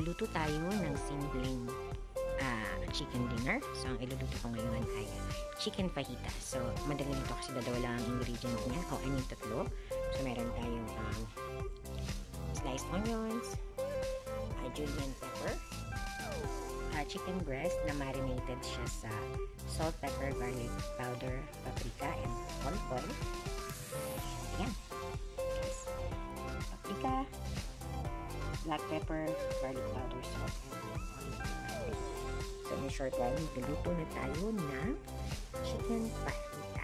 magluluto tayo ng simpleng chicken dinner. So, ang iluluto ko ngayon ay chicken fajitas. So, madali nito kasi dalawa lang ang ingredient niya. O, ano yung tatlo? So, meron tayong sliced onions, julienne pepper, chicken breast na marinated siya sa salt, pepper, garlic powder, paprika, and olive oil. Ayan. Yes. Paprika, black pepper, garlic powder, salt, and olive oil. So, in short while, magluluto na tayo ng chicken fajita.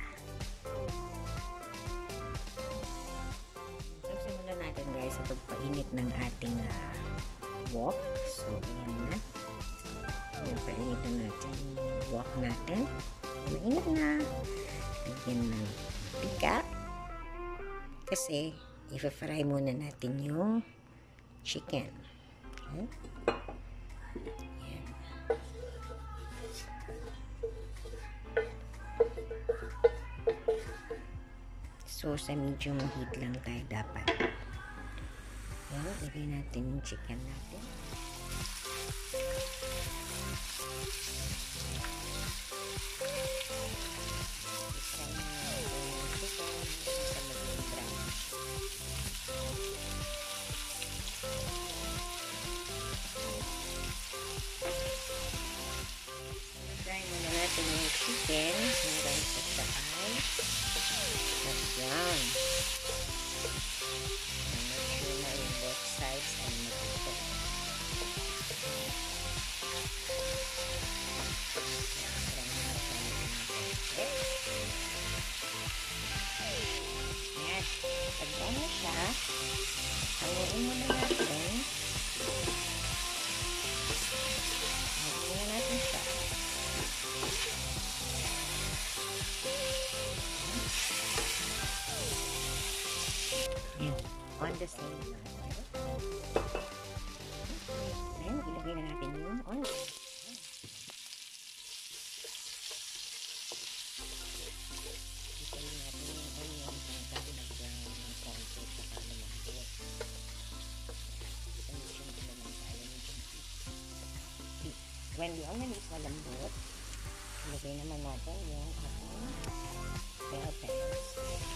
So, simulan natin guys sa pagpainit ng ating wok. So, ayan na. Ayan, painitin natin yung wok natin. Mainit na. Lagyan ng pika. Kasi, i-fry muna natin yung chicken. Okay? Ayan. So, sa medium heat lang tayo dapat. Ayan, lagay natin yung chicken natin. Isang chicken sa maging brown. Try muna natin yung chicken hanggang sa taay at brown. Make sure na yung both sides ay magluto. Ayan. Pag brown na siya, hanguin muna natin. Hanguin na natin siya. Ayan. On the same time. Ayan. Ilagay na natin yung onion. When the onion is malambot, ilagay naman natin yung ating bell peppers.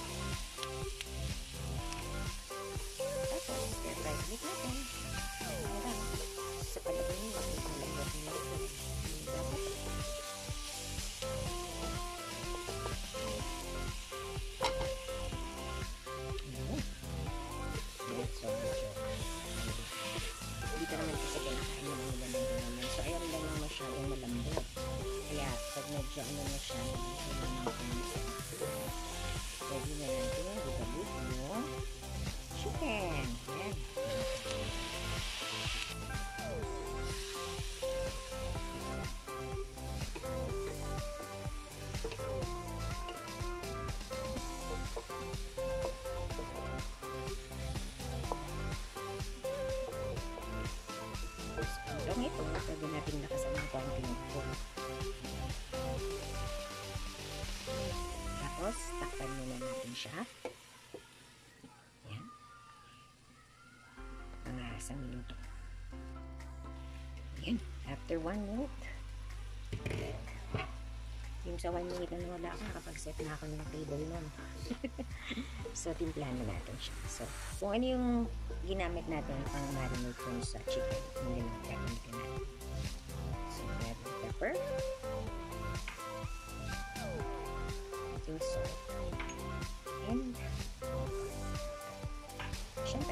Tapos, stir-fry ulit natin. Hanggang sa palagay nyo, malambot nyo ito. So, dito naman kasi kinakain naman nila ng naman. So, ayaw lang yung masyadong malambot. Kaya, pag medyo ano na siya, medyo naman kumisa. Pwede na natin ibabit yung chicken. Ayan. Itong ito, pwede natin nakasama konting ito. Tapos, takpan muna natin siya. Ayan. Mga isang minuto. Ayan. After 1 minute, yung sa 1 minute na wala ako, nakapag-set na ako ng table nun. So, timplahan na natin siya. So, kung ano yung ginamit natin pang marinate dun sa chicken, hindi natin natin. So, red pepper, yung salt, and syempre,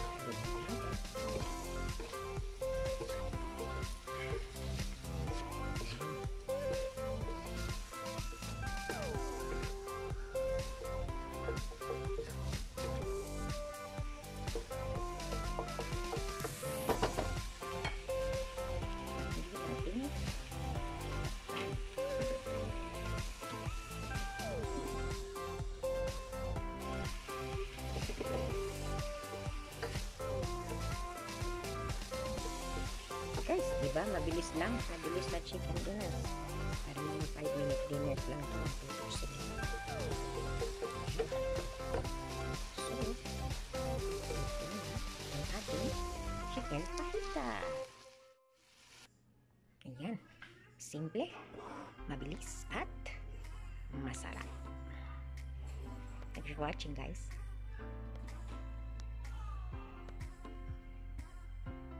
guys, diba? Mabilis lang. Mabilis na chicken dinner. Para mga 5-minute dinner lang ito. So, ito na ang ating chicken fajita. yan. Simple, mabilis, at masarap. Thanks for watching, guys.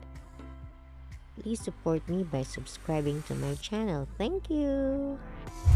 Please support me by subscribing to my channel. Thank you.